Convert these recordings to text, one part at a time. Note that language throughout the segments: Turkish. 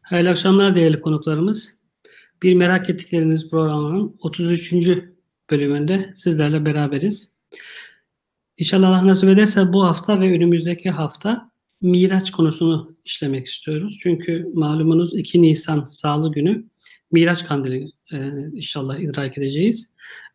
Hayırlı akşamlar değerli konuklarımız. Bir Merak Ettikleriniz programının 33. bölümünde sizlerle beraberiz. İnşallah Allah nasip ederse bu hafta ve önümüzdeki hafta Miraç konusunu işlemek istiyoruz. Çünkü malumunuz 2 Nisan Salı günü Miraç Kandili inşallah idrak edeceğiz.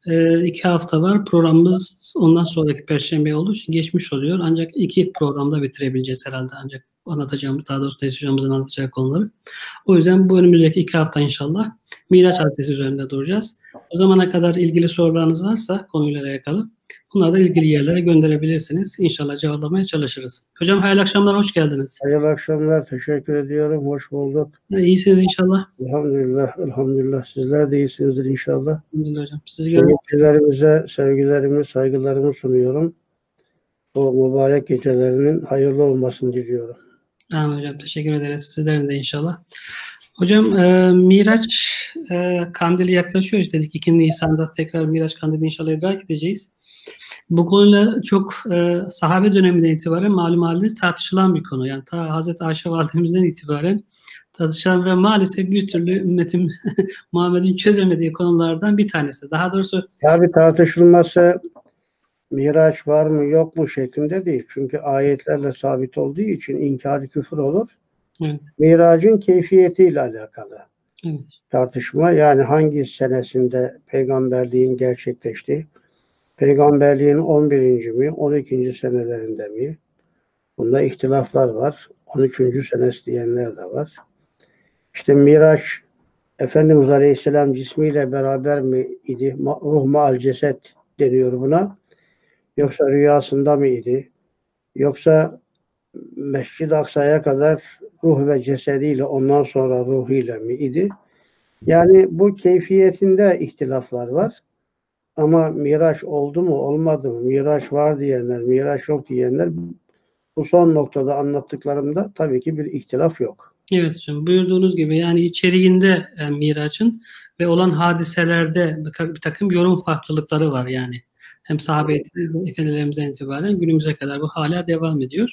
2 hafta var. Programımız ondan sonraki Perşembe olduğu için geçmiş oluyor. Ancak 2 programda bitirebileceğiz herhalde. Ancak anlatacağım, daha doğrusu Teyze Hocamızın anlatacağı konuları. O yüzden bu önümüzdeki 2 hafta inşallah Miraç hadisesi üzerinde duracağız. O zamana kadar ilgili sorularınız varsa konuyla alakalı bunları da ilgili yerlere gönderebilirsiniz. İnşallah cevaplamaya çalışırız. Hocam hayırlı akşamlar, hoş geldiniz. Hayırlı akşamlar, teşekkür ediyorum. Hoş bulduk. İyisiniz inşallah. Elhamdülillah, elhamdülillah. Sizler de iyisinizdir inşallah. Alhamdülillah hocam. Sizi görüyorum. Seyircilerimize sevgilerimi, saygılarımı sunuyorum. O mübarek gecelerinin hayırlı olmasını diliyorum. Amin hocam. Teşekkür ederiz. Sizlerin de inşallah. Hocam Miraç Kandili yaklaşıyor. Dedik 2 Nisan'da tekrar Miraç Kandili inşallah idrak edeceğiz. Bu konuyla çok sahabe döneminden itibaren malum haliniz tartışılan bir konu. Yani ta Hazreti Ayşe validemizden itibaren tartışılan ve maalesef bir türlü ümmetin Muhammed'in çözemediği konulardan bir tanesi. Daha doğrusu tabi tartışılması Miraç var mı yok mu şeklinde değil. Çünkü ayetlerle sabit olduğu için inkar küfür olur. evet. Miracın keyfiyetiyle alakalı. Evet. Tartışma, yani hangi senesinde peygamberliğin gerçekleşti? Peygamberliğin 11. mi, 12. senelerinde mi? Bunda ihtilaflar var. 13. senesi diyenler de var. İşte Miraç, Efendimiz Aleyhisselam cismiyle beraber mi idi? Ruh ma'al ceset deniyor buna. Yoksa rüyasında mı idi? Yoksa Mescid-i Aksa'ya kadar ruh ve cesediyle, ondan sonra ruhuyla mı idi? Yani bu keyfiyetinde ihtilaflar var. Ama Miraç oldu mu olmadı mı? Miraç var diyenler, Miraç yok diyenler, bu son noktada anlattıklarımda tabii ki bir ihtilaf yok. Evet hocam, buyurduğunuz gibi yani içeriğinde Miraç'ın ve olan hadiselerde bir takım yorum farklılıkları var yani. Hem sahabe efendilerimizden itibaren günümüze kadar bu hala devam ediyor.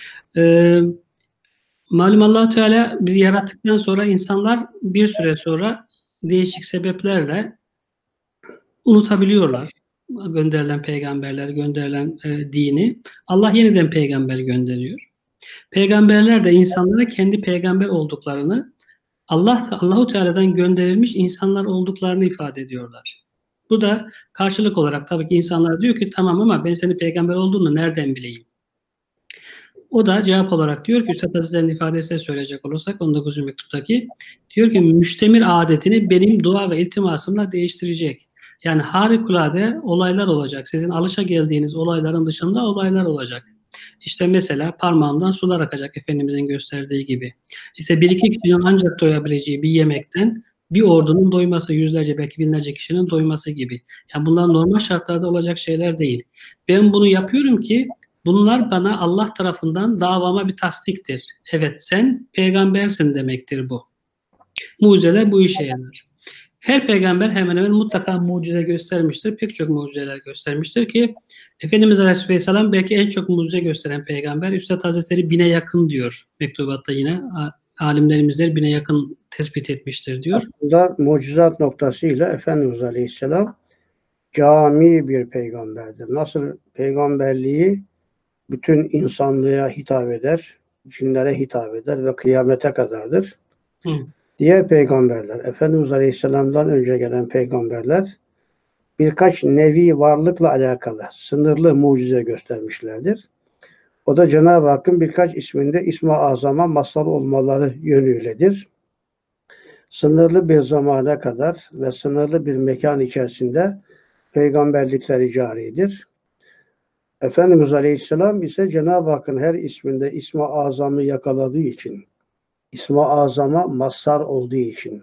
Malum Allah-u Teala bizi yarattıktan sonra insanlar bir süre sonra değişik sebeplerle unutabiliyorlar. Gönderilen peygamberler, gönderilen dini. Allah yeniden peygamber gönderiyor. Peygamberler de insanlara kendi peygamber olduklarını, Allahu Teala'dan gönderilmiş insanlar olduklarını ifade ediyorlar. Bu da karşılık olarak tabii ki insanlar diyor ki tamam ama ben senin peygamber olduğunu nereden bileyim? O da cevap olarak diyor ki Üstad Hazretleri'nin ifadesiyle söyleyecek olursak 19. mektuptaki diyor ki müştemir adetini benim dua ve iltimasımla değiştirecek. Yani harikulade olaylar olacak. Sizin alışa geldiğiniz olayların dışında olaylar olacak. İşte mesela parmağımdan sular akacak Efendimizin gösterdiği gibi. İşte bir iki kişinin ancak doyabileceği bir yemekten bir ordunun doyması, yüzlerce belki binlerce kişinin doyması gibi. Yani bunlar normal şartlarda olacak şeyler değil. Ben bunu yapıyorum ki bunlar bana Allah tarafından davama bir tasdiktir. Evet sen peygambersin demektir bu. Mucizeler bu işe yarar. Her peygamber hemen hemen mutlaka mucize göstermiştir. Pek çok mucizeler göstermiştir ki Efendimiz Aleyhisselam belki en çok mucize gösteren peygamber. Üstad Hazretleri 1000'e yakın diyor. Mektubatta yine alimlerimizler 1000'e yakın tespit etmiştir diyor. Aslında mucizat noktasıyla Efendimiz Aleyhisselam cami bir peygamberdir. Nasıl peygamberliği bütün insanlığa hitap eder, cinlere hitap eder ve kıyamete kadardır. Hı. Diğer peygamberler, Efendimiz Aleyhisselam'dan önce gelen peygamberler birkaç nevi varlıkla alakalı sınırlı mucize göstermişlerdir. O da Cenab-ı Hakk'ın birkaç isminde İsmi Azam'a mazhar olmaları yönüyledir. Sınırlı bir zamana kadar ve sınırlı bir mekan içerisinde peygamberlikleri caridir. Efendimiz Aleyhisselam ise Cenab-ı Hakk'ın her isminde İsmi Azam'ı yakaladığı için, İsmi Azam'a mazhar olduğu için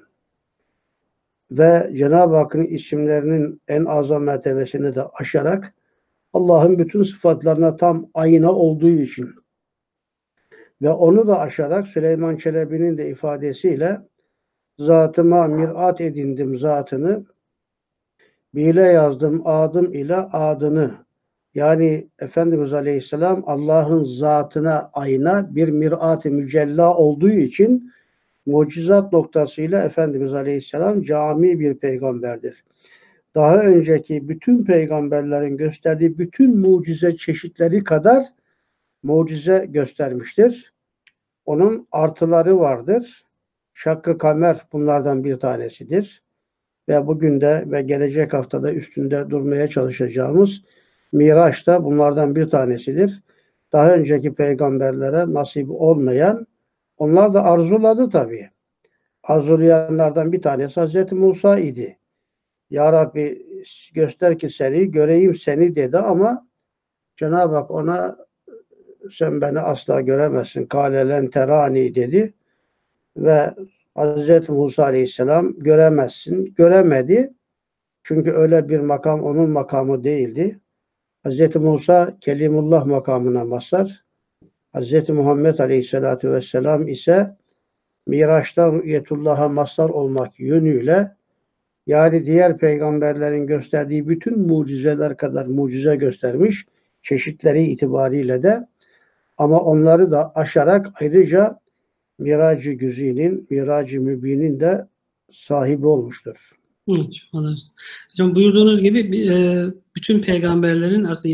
ve Cenab-ı Hakk'ın isimlerinin en azam mertebesini de aşarak Allah'ın bütün sıfatlarına tam ayna olduğu için ve onu da aşarak Süleyman Çelebi'nin de ifadesiyle zatıma mirat edindim zatını, bile yazdım adım ile adını. Yani Efendimiz Aleyhisselam Allah'ın zatına ayna bir mirat-ı mücella olduğu için mucizat noktasıyla Efendimiz Aleyhisselam cami bir peygamberdir. Daha önceki bütün peygamberlerin gösterdiği bütün mucize çeşitleri kadar mucize göstermiştir. Onun artıları vardır. Şakkı kamer bunlardan bir tanesidir. Ve bugün de ve gelecek haftada üstünde durmaya çalışacağımız Miraç da bunlardan bir tanesidir. Daha önceki peygamberlere nasip olmayan, onlar da arzuladı tabii. Arzulayanlardan bir tanesi Hazreti Musa idi. Ya Rabbi göster ki seni, göreyim seni dedi ama Cenab-ı Hak ona sen beni asla göremezsin. Kâlelen terani dedi ve Hz. Musa Aleyhisselam göremezsin. Göremedi. Çünkü öyle bir makam onun makamı değildi. Hz. Musa Kelimullah makamına mazhar. Hz. Muhammed Aleyhisselatü Vesselam ise Miraç'ta Rü'yetullah'a mazhar olmak yönüyle yani diğer peygamberlerin gösterdiği bütün mucizeler kadar mucize göstermiş çeşitleri itibariyle de ama onları da aşarak ayrıca Mirac-ı Güzî'nin, Mirac-ı Mübin'in de sahibi olmuştur. Evet, hocam buyurduğunuz gibi bütün peygamberlerin aslında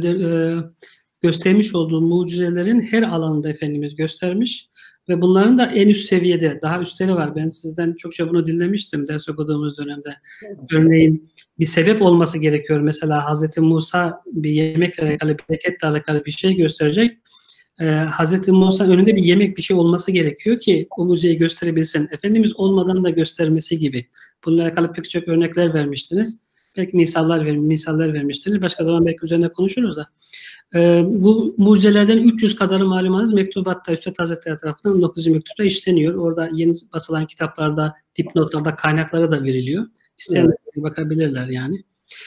göstermiş olduğu mucizelerin her alanında Efendimiz göstermiş ve bunların da en üst seviyede, daha üstleri var. Ben sizden çokça bunu dinlemiştim ders okuduğumuz dönemde. Örneğin bir sebep olması gerekiyor. Mesela Hazreti Musa bir yemekle alakalı, bereketle alakalı bir şey gösterecek. Hazreti Musa önünde bir yemek bir şey olması gerekiyor ki o mucizeyi gösterebilsin. Efendimiz olmadan da göstermesi gibi. Bununla alakalı pek çok örnekler vermiştiniz. Belki misaller vermiştiniz. Başka zaman belki üzerine konuşuruz da. Bu mucizelerden 300 kadarı malumunuz mektubatta Üstad Hazretleri tarafından 9. mektupta işleniyor. Orada yeni basılan kitaplarda, dipnotlarda kaynakları da veriliyor. İsteyenler bakabilirler yani.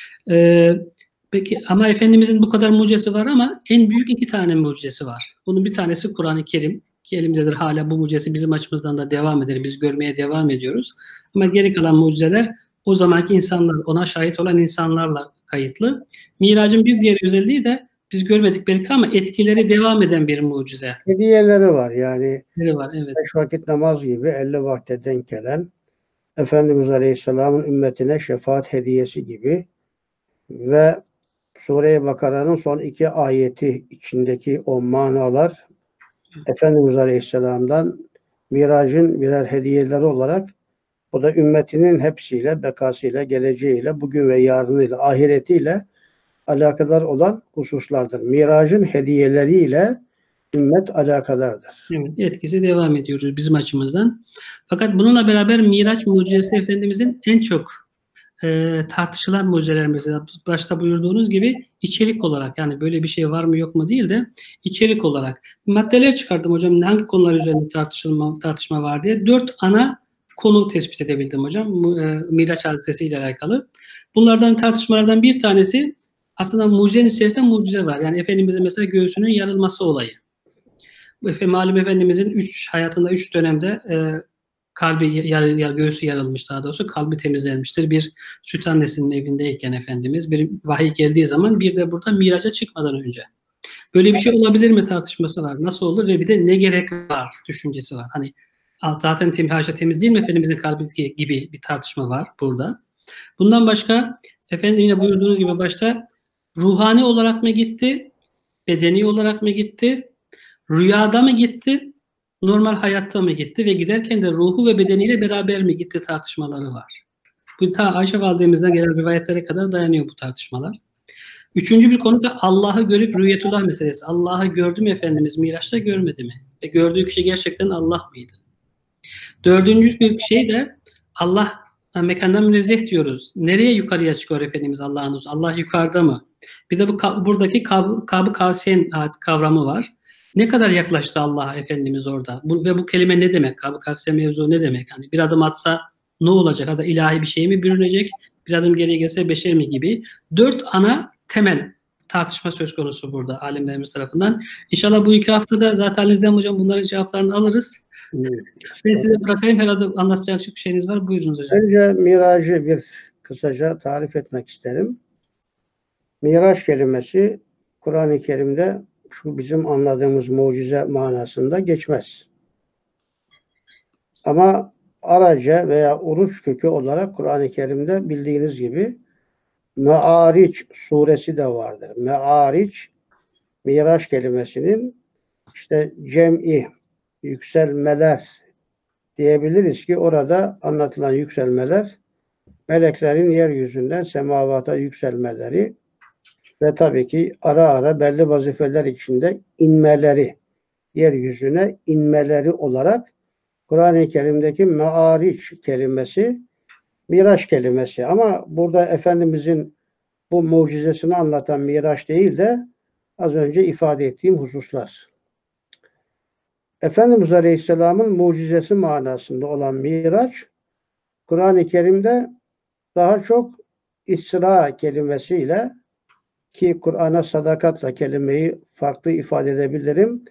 Peki ama Efendimizin bu kadar mucizesi var ama en büyük 2 tane mucizesi var. Bunun bir tanesi Kur'an-ı Kerim ki elimizdedir. Hala bu mucizesi bizim açımızdan da devam eder. Biz görmeye devam ediyoruz. Ama geri kalan mucizeler o zamanki insanlar, ona şahit olan insanlarla kayıtlı. Miracın bir diğer özelliği de biz görmedik belki ama etkileri devam eden bir mucize. Hediyeleri var yani. Var, evet. 5 vakit namaz gibi 50 vakte denk gelen Efendimiz Aleyhisselam'ın ümmetine şefaat hediyesi gibi ve Sure-i Bakara'nın son 2 ayeti içindeki o manalar Efendimiz Aleyhisselam'dan Mirac'ın birer hediyeleri olarak o da ümmetinin hepsiyle, bekasıyla, geleceğiyle, bugün ve yarınıyla, ahiretiyle alakadar olan hususlardır. Mirac'ın hediyeleriyle ümmet alakadardır. Evet, etkisi devam ediyoruz bizim açımızdan. Fakat bununla beraber Miraç mucizesi Efendimizin en çok tartışılan mucizelerimizden başta buyurduğunuz gibi içerik olarak yani böyle bir şey var mı yok mu değil de içerik olarak maddeler çıkardım hocam hangi konular üzerinde tartışma var diye 4 ana konu tespit edebildim hocam Miraç hadisesiyle alakalı. Bunlardan tartışmalardan bir tanesi aslında mucizenin içerisinde mucize var. Yani Efendimizin mesela göğsünün yarılması olayı. Malum Efendimizin hayatında 3 dönemde göğsü yarılmış daha doğrusu kalbi temizlenmiştir. Bir süt annesinin evindeyken Efendimiz bir vahiy geldiği zaman bir de burada miraca çıkmadan önce. Böyle bir şey olabilir mi tartışması var. Nasıl olur ve bir de ne gerek var düşüncesi var. Hani zaten haşa temiz değil mi Efendimizin kalbi gibi bir tartışma var burada. Bundan başka efendim yine buyurduğunuz gibi başta ruhani olarak mı gitti? Bedeni olarak mı gitti? Rüyada mı gitti? Normal hayatta mı gitti? Ve giderken de ruhu ve bedeniyle beraber mi gitti tartışmaları var. Bu ta Ayşe validemizden gelen rivayetlere kadar dayanıyor bu tartışmalar. Üçüncü bir konu da Allah'ı görüp rüyetullah meselesi. Allah'ı gördü mü Efendimiz Miraç'ta görmedi mi? Ve gördüğü kişi gerçekten Allah mıydı? Dördüncü bir şey de Allah mekandan münezzeh diyoruz. Nereye yukarıya çıkıyor Efendimiz Allah'ın huzuru? Allah yukarıda mı? Bir de buradaki Kab-ı Kavseyn kavramı var. Ne kadar yaklaştı Allah'a Efendimiz orada? Ve bu kelime ne demek? Kab-ı Kavseyn mevzu ne demek? Hani bir adım atsa ne olacak? Aslında ilahi bir şey mi bürünecek? Bir adım geriye gelse beşer mi gibi? 4 ana temel tartışma söz konusu burada alimlerimiz tarafından. İnşallah bu 2 haftada zaten Alizem Hocam bunların cevaplarını alırız. Ben size bırakayım. Herhalde anlatacak çok şeyiniz var. Buyurunuz hocam. Önce Mirac'ı bir kısaca tarif etmek isterim. Miraç kelimesi Kur'an-ı Kerim'de şu bizim anladığımız mucize manasında geçmez. Ama Araca veya Uruç kökü olarak Kur'an-ı Kerim'de bildiğiniz gibi Me'ariç suresi de vardır. Me'ariç, Miraç kelimesinin işte cem'i, yükselmeler diyebiliriz ki orada anlatılan yükselmeler meleklerin yeryüzünden semavata yükselmeleri ve tabii ki ara ara belli vazifeler içinde inmeleri, yeryüzüne inmeleri olarak Kur'an-ı Kerim'deki me'ariç kelimesi, miraç kelimesi. Ama burada Efendimizin bu mucizesini anlatan miraç değil de az önce ifade ettiğim hususlar. Efendimiz Aleyhisselam'ın mucizesi manasında olan miraç, Kur'an-ı Kerim'de daha çok İsra kelimesiyle, ki Kur'an'a sadakatla kelimeyi farklı ifade edebilirim.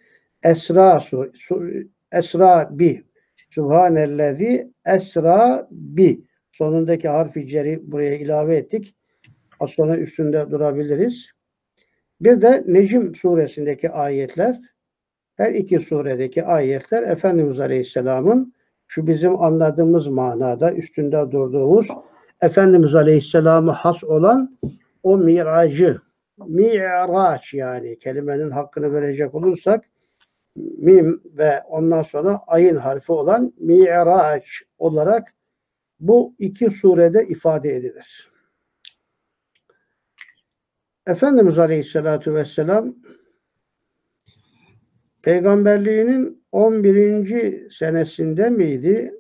Esra bi. Subhanellezi esra bi. Sonundaki harfi ceri buraya ilave ettik. Az sonra üstünde durabiliriz. Bir de Necm suresindeki ayetler, her iki suredeki ayetler Efendimiz Aleyhisselam'ın şu bizim anladığımız manada üstünde durduğumuz Efendimiz Aleyhisselam'a has olan o miracı, mi'raç yani kelimenin hakkını verecek olursak mim ve ondan sonra ayın harfi olan mi'raç olarak bu iki surede ifade edilir. Efendimiz Aleyhisselatü Vesselam peygamberliğinin 11. senesinde miydi?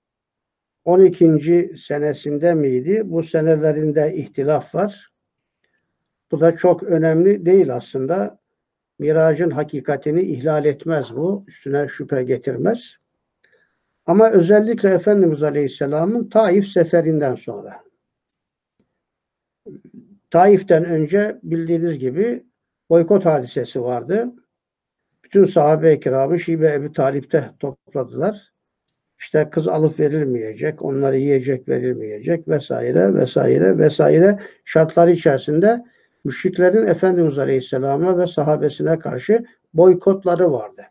12. senesinde miydi? Bu senelerinde ihtilaf var. Bu da çok önemli değil aslında. Miracın hakikatini ihlal etmez bu. Üstüne şüphe getirmez. Ama özellikle Efendimiz Aleyhisselam'ın Taif seferinden sonra. Taif'ten önce bildiğiniz gibi boykot hadisesi vardı. Bütün sahabe-i kiramı Şibe Ebu Talip'te topladılar. İşte kız alıp verilmeyecek, onları yiyecek verilmeyecek vesaire vesaire vesaire şartlar içerisinde müşriklerin Efendimiz Aleyhisselam'a ve sahabesine karşı boykotları vardı.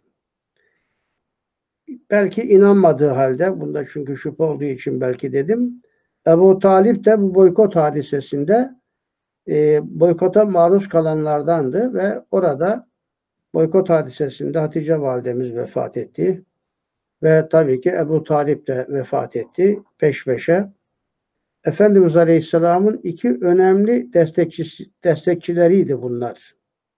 Belki inanmadığı halde, bunda çünkü şüphe olduğu için belki dedim, Ebu Talip de bu boykot hadisesinde boykota maruz kalanlardandı ve orada boykot hadisesinde Hatice validemiz vefat etti. Ve tabii ki Ebu Talip de vefat etti peş peşe. Efendimiz Aleyhisselam'ın iki önemli destekçileriydi bunlar.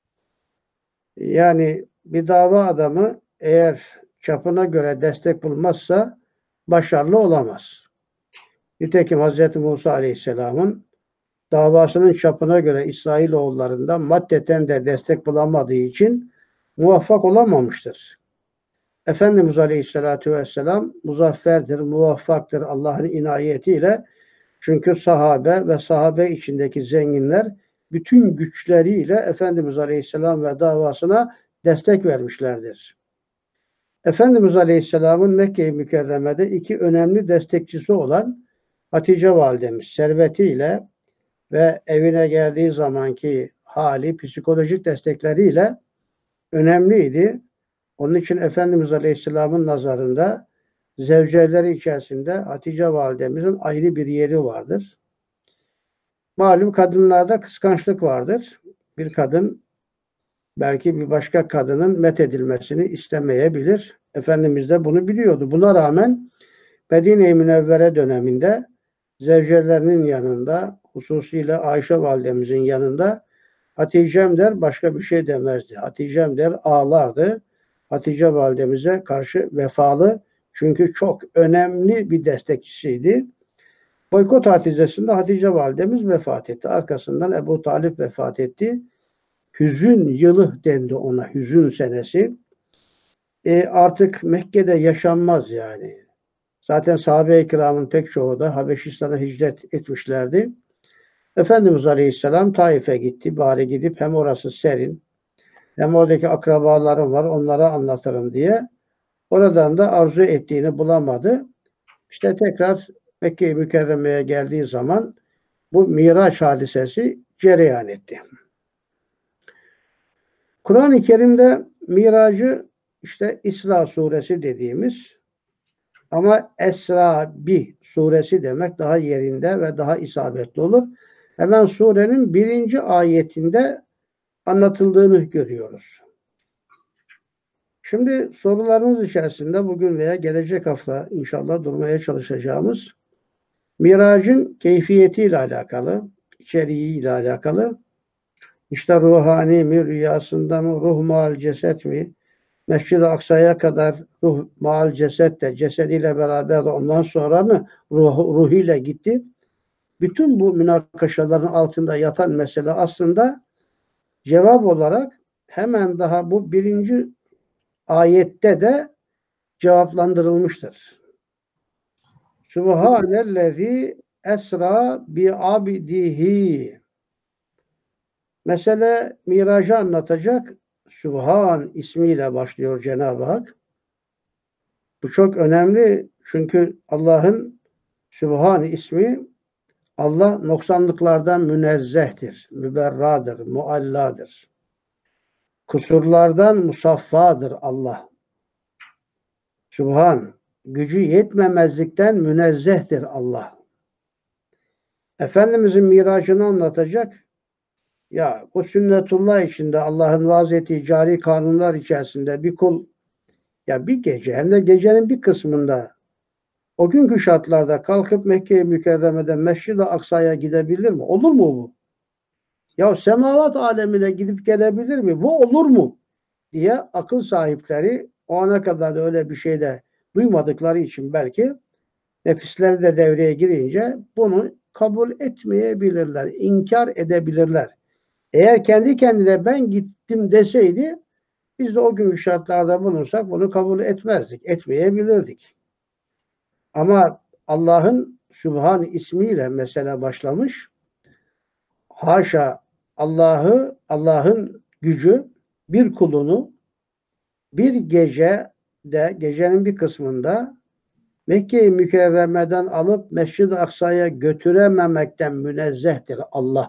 Yani bir dava adamı eğer çapına göre destek bulmazsa başarılı olamaz. Nitekim Hz. Musa Aleyhisselam'ın davasının çapına göre İsrailoğullarından maddeten de destek bulamadığı için muvaffak olamamıştır. Efendimiz Aleyhisselatü Vesselam muzafferdir, muvaffaktır Allah'ın inayetiyle. Çünkü sahabe ve sahabe içindeki zenginler bütün güçleriyle Efendimiz Aleyhisselam ve davasına destek vermişlerdir. Efendimiz Aleyhisselam'ın Mekke-i Mükerreme'de iki önemli destekçisi olan Hatice validemiz servetiyle ve evine geldiği zamanki hali, psikolojik destekleriyle önemliydi. Onun için Efendimiz Aleyhisselam'ın nazarında zevceleri içerisinde Hatice validemizin ayrı bir yeri vardır. Malum kadınlarda kıskançlık vardır. Bir kadın belki bir başka kadının methedilmesini istemeyebilir. Efendimiz de bunu biliyordu. Buna rağmen Medine-i Münevvere döneminde zevcelerinin yanında, hususiyle Ayşe validemizin yanında Hatice'm der, başka bir şey demezdi. Hatice'm der, ağlardı. Hatice validemize karşı vefalı, çünkü çok önemli bir destekçisiydi. Boykot hadisesinde Hatice validemiz vefat etti. Arkasından Ebu Talip vefat etti. Hüzün yılı dendi ona, hüzün senesi. Artık Mekke'de yaşanmaz yani. Zaten sahabe-i kiramın pek çoğu da Habeşistan'a hicret etmişlerdi. Efendimiz Aleyhisselam Taif'e gitti. Bari gidip hem orası serin, hem oradaki akrabalarım var, onlara anlatırım diye. Oradan da arzu ettiğini bulamadı. İşte tekrar Mekke-i Mükerreme'ye geldiği zaman bu Miraç hadisesi cereyan etti. Kur'an-ı Kerim'de Miracı işte İsra suresi dediğimiz Ama Esra bi suresi demek daha yerinde ve daha isabetli olur. Hemen surenin 1. ayetinde anlatıldığını görüyoruz. Şimdi sorularınız içerisinde bugün veya gelecek hafta inşallah durmaya çalışacağımız Miracın keyfiyetiyle alakalı, içeriğiyle alakalı, işte ruhani mi, rüyasında mı, ruh maal ceset mi, Mescid-i Aksa'ya kadar ruh maal ceset de, cesediyle beraber de ondan sonra mı ruhuyla gitti? Bütün bu münakaşaların altında yatan mesele aslında cevap olarak hemen daha bu 1. ayette de cevaplandırılmıştır. Subhanellezi esra bi abdihi. Mesele miracı anlatacak. Subhan ismiyle başlıyor Cenab-ı Hak. Bu çok önemli çünkü Allah'ın Subhan ismi, Allah noksanlıklardan münezzehtir, müberradır, mualladır. Kusurlardan musaffadır Allah. Subhan, gücü yetmemezlikten münezzehtir Allah. Efendimizin miracını anlatacak. Ya bu sünnetullah içinde Allah'ın vaz ettiği cari kanunlar içerisinde bir kul ya bir gece hem de gecenin bir kısmında o günkü şartlarda kalkıp Mekke-i Mükerreme'den Mescid-i Aksa'ya gidebilir mi? Olur mu bu? Ya semavat alemine gidip gelebilir mi? Bu olur mu? Diye akıl sahipleri o ana kadar da öyle bir şey de duymadıkları için belki nefisleri de devreye girince bunu kabul etmeyebilirler, inkar edebilirler. Eğer kendi kendine ben gittim deseydi biz de o günkü şartlarda bulunsak bunu kabul etmezdik, etmeyebilirdik. Ama Allah'ın Sübhan ismiyle mesele başlamış. Haşa Allah'ın gücü bir kulunu bir gecede, gecenin bir kısmında Mekke-i Mükerreme'den alıp Mescid-i Aksa'ya götürememekten münezzehtir Allah.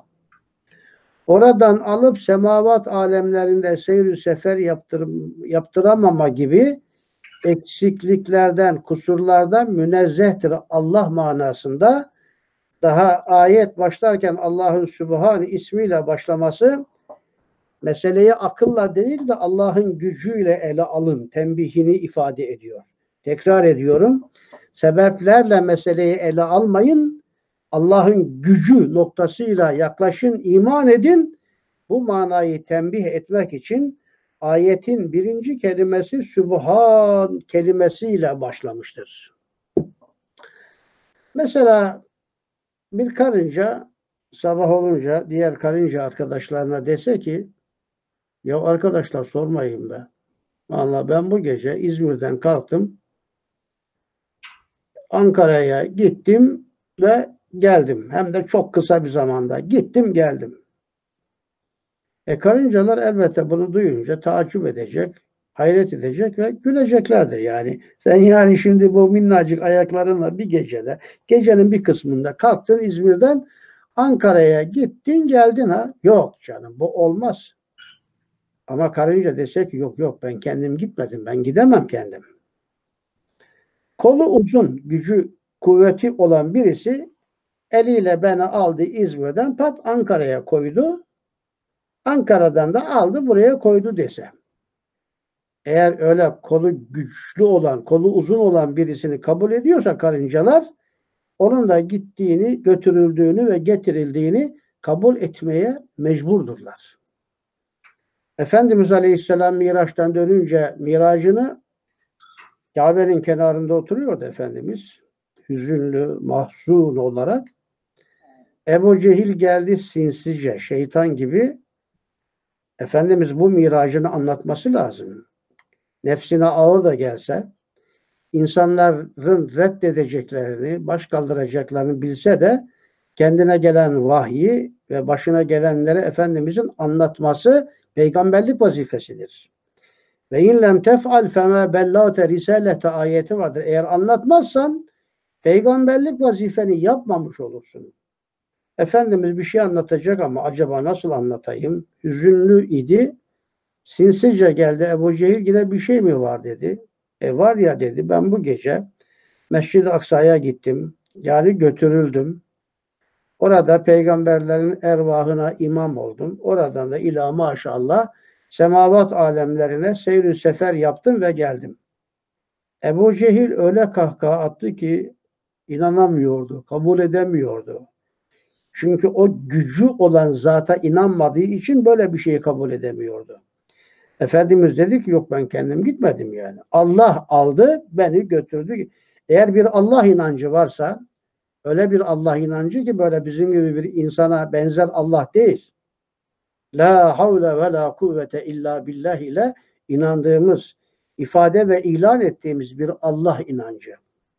Oradan alıp semavat alemlerinde seyr-ü sefer yaptıramama gibi eksikliklerden, kusurlardan münezzehtir Allah manasında. Daha ayet başlarken Allah'ın Sübhan ismiyle başlaması meseleyi akılla değil de Allah'ın gücüyle ele alın tembihini ifade ediyor. Tekrar ediyorum. Sebeplerle meseleyi ele almayın. Allah'ın gücü noktasıyla yaklaşın, iman edin. Bu manayı tembih etmek için ayetin 1. kelimesi Sübhan kelimesiyle başlamıştır. Mesela bir karınca sabah olunca diğer karınca arkadaşlarına dese ki ya arkadaşlar sormayın be. Vallahi ben bu gece İzmir'den kalktım. Ankara'ya gittim ve geldim. Hem de çok kısa bir zamanda. Gittim geldim. Karıncalar elbette bunu duyunca taaccüp edecek, hayret edecek ve güleceklerdir yani. Sen yani şimdi bu minnacık ayaklarınla bir gecede, gecenin bir kısmında kalktın İzmir'den Ankara'ya gittin geldin ha. Yok canım bu olmaz. Ama karınca dese ki yok ben kendim gitmedim, ben gidemem kendim. Kolu uzun, gücü, kuvveti olan birisi eliyle beni aldı İzmir'den pat Ankara'ya koydu. Ankara'dan da aldı buraya koydu dese. Eğer öyle kolu güçlü olan, kolu uzun olan birisini kabul ediyorsa karıncalar onun da gittiğini, götürüldüğünü ve getirildiğini kabul etmeye mecburdurlar. Efendimiz Aleyhisselam Miraç'tan dönünce miracını Kabe'nin kenarında oturuyordu Efendimiz. Hüzünlü, mahzun olarak. Ebu Cehil geldi sinsice, şeytan gibi. Efendimiz bu miracını anlatması lazım. Nefsine ağır da gelse, insanların reddedeceklerini, baş kaldıracaklarını bilse de kendine gelen vahyi ve başına gelenleri Efendimizin anlatması peygamberlik vazifesidir. Ve in lem tef'al fema bellate risalete ayeti vardır. Eğer anlatmazsan peygamberlik vazifeni yapmamış olursun. Efendimiz bir şey anlatacak ama acaba nasıl anlatayım? Hüzünlü idi. Sinsice geldi Ebu Cehil yine bir şey mi var dedi. Var ya dedi ben bu gece Mescid-i Aksa'ya gittim. Yani götürüldüm. Orada peygamberlerin ervahına imam oldum. Oradan da ila maşallah semavat alemlerine seyr-i sefer yaptım ve geldim. Ebu Cehil öyle kahkaha attı ki inanamıyordu, kabul edemiyordu. Çünkü o gücü olan zata inanmadığı için böyle bir şeyi kabul edemiyordu. Efendimiz dedi ki yok ben kendim gitmedim yani. Allah aldı, beni götürdü. Eğer bir Allah inancı varsa, öyle bir Allah inancı ki böyle bizim gibi bir insana benzer Allah değil. La havle ve la kuvvete illa billah ile inandığımız, ifade ve ilan ettiğimiz bir Allah inancı.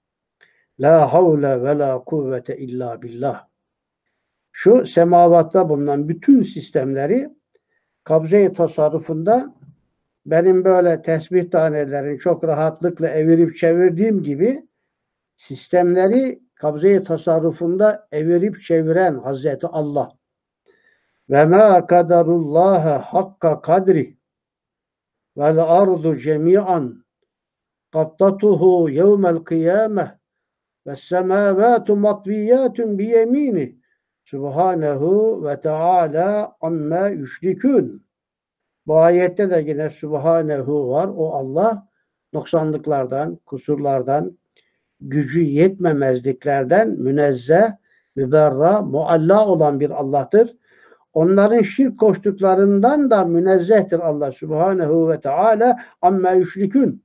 La havle ve la kuvvete illa billah. Şu semavatta bulunan bütün sistemleri kabze-i tasarrufunda benim böyle tesbih tanelerini çok rahatlıkla evirip çevirdiğim gibi sistemleri kabze-i tasarrufunda evirip çeviren Hazreti Allah. Ve ma kaderullaha hakka kadri vel ardu cemi'an qattatuhu yevmel kıyameh ve semavatu matviyatun biyemini subhanehu ve teala amma yüşrikün. Bu ayette de yine Subhanehu var. O Allah noksanlıklardan, kusurlardan, gücü yetmemezliklerden münezzeh, müberra, mualla olan bir Allah'tır. Onların şirk koştuklarından da münezzehtir Allah Subhanehu ve Teala amma yüşrikün.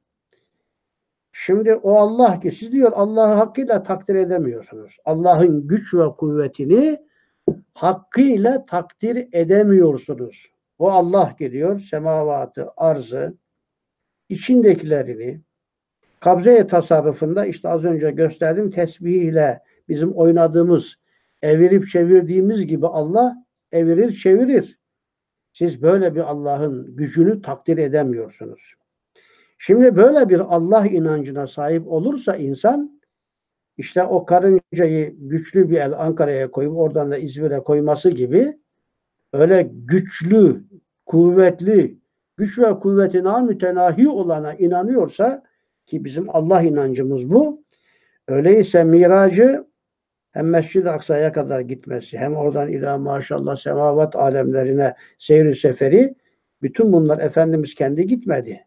Şimdi o Allah ki siz diyor Allah'ı hakkıyla takdir edemiyorsunuz. Allah'ın güç ve kuvvetini hakkıyla takdir edemiyorsunuz. O Allah geliyor semavatı, arzı, içindekilerini kabze-i tasarrufunda işte az önce gösterdiğim tesbihiyle bizim oynadığımız, evirip çevirdiğimiz gibi Allah evirir çevirir. Siz böyle bir Allah'ın gücünü takdir edemiyorsunuz. Şimdi böyle bir Allah inancına sahip olursa insan işte o karıncayı güçlü bir el Ankara'ya koyup oradan da İzmir'e koyması gibi öyle güçlü, kuvvetli, güç ve kuvveti namütenahi olana inanıyorsa ki bizim Allah inancımız bu. Öyleyse miracı hem Mescid-i Aksa'ya kadar gitmesi hem oradan ila maşallah semavat alemlerine seyri seferi bütün bunlar Efendimiz kendi gitmedi.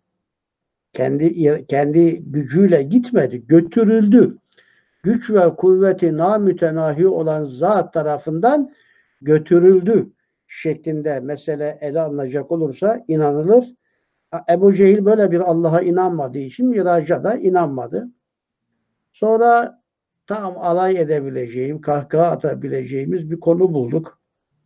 Kendi gücüyle gitmedi. Götürüldü. Güç ve kuvveti namütenahi olan zat tarafından götürüldü şeklinde mesele ele alınacak olursa inanılır. Ebu Cehil böyle bir Allah'a inanmadığı için miraca da inanmadı. Sonra tam alay edebileceğim, kahkaha atabileceğimiz bir konu bulduk.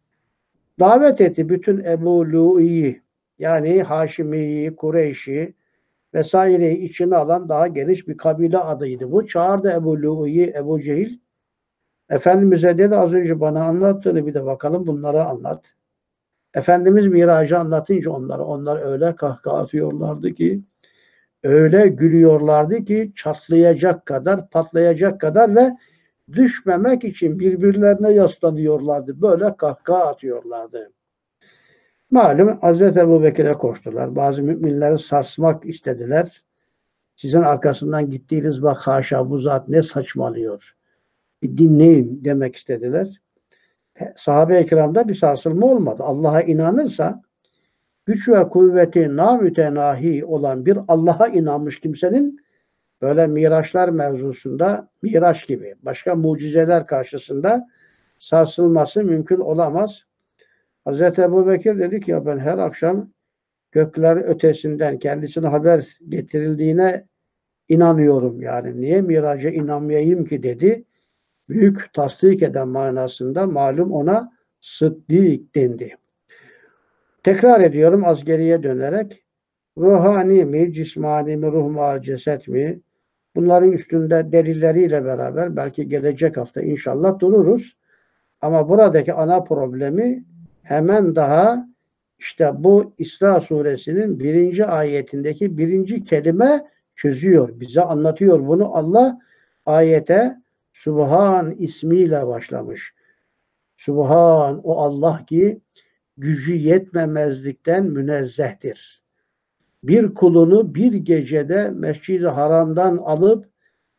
Davet etti bütün Ebu Lu'yi yani Haşimi'yi, Kureyş'i vesaireyi içine alan daha geniş bir kabile adıydı bu. Çağırdı Ebu Lu'yi, Ebu Cehil. Efendimiz'e dedi az önce bana anlattığını bir de bakalım bunlara anlat. Efendimiz miracı anlatınca onlar öyle kahkaha atıyorlardı ki öyle gülüyorlardı ki çatlayacak kadar, patlayacak kadar ve düşmemek için birbirlerine yaslanıyorlardı. Böyle kahkaha atıyorlardı. Malum Hazreti Ebubekir'e koştular. Bazı müminleri sarsmak istediler. Sizin arkasından gittiğiniz bak haşa bu zat ne saçmalıyor. Bir dinleyin demek istediler. Sahabe-i kiramda bir sarsılma olmadı. Allah'a inanırsa güç ve kuvveti namütenahi olan bir Allah'a inanmış kimsenin böyle miraçlar mevzusunda miraç gibi başka mucizeler karşısında sarsılması mümkün olamaz. Hazreti Ebubekir dedi ki ya ben her akşam gökler ötesinden kendisine haber getirildiğine inanıyorum yani. Niye miraca inanmayayım ki dedi. Büyük tasdik eden manasında malum ona sıddık dendi. Tekrar ediyorum az geriye dönerek ruhani mi, cismani mi, ruh mu, ceset mi? Bunların üstünde delilleriyle beraber belki gelecek hafta inşallah dururuz. Ama buradaki ana problemi hemen daha işte bu İsra suresinin 1. ayetindeki 1. kelime çözüyor. Bize anlatıyor bunu. Allah ayete Subhan ismiyle başlamış. Subhan o Allah ki gücü yetmemezlikten münezzehtir. Bir kulunu bir gecede Mescid-i Haram'dan alıp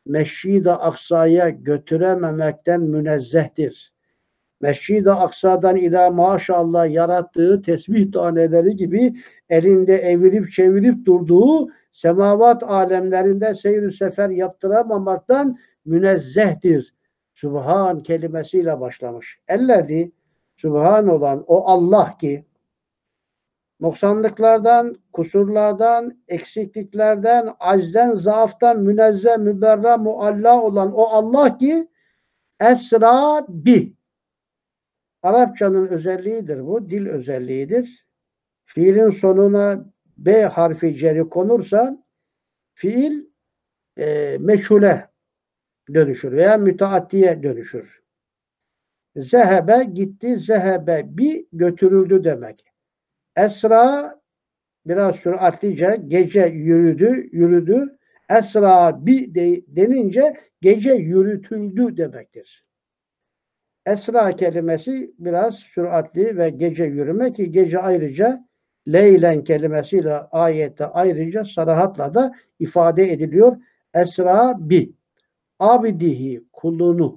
Mescid-i Aksa'ya götürememekten münezzehtir. Mescid-i Aksa'dan ila maşallah yarattığı tesbih taneleri gibi elinde evirip çevirip durduğu semavat alemlerinde seyir sefer yaptıramamaktan münezzehtir. Subhan kelimesiyle başlamış. Ellezî Subhan olan o Allah ki noksanlıklardan, kusurlardan, eksikliklerden, acizden, zaaftan münezzeh, müberra, mualla olan o Allah ki esra bi. Arapçanın özelliğidir bu. Dil özelliğidir. Fiilin sonuna B harfi ceri konursa fiil meçhule dönüşür veya müteaddiye dönüşür. Zehebe gitti, zehebe bi götürüldü demek. Esra biraz süratlice gece yürüdü, yürüdü. Esra bi denince gece yürütüldü demektir. Esra kelimesi biraz süratli ve gece yürüme ki gece ayrıca leylen kelimesiyle ayette ayrıca sarahatla da ifade ediliyor. Esra bi abidihi kulunu.